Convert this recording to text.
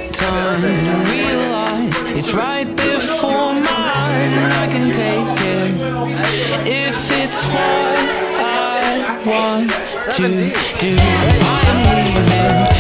time to realize it's right before my eyes, and I can take it if it's what I want to do. I'm leaving.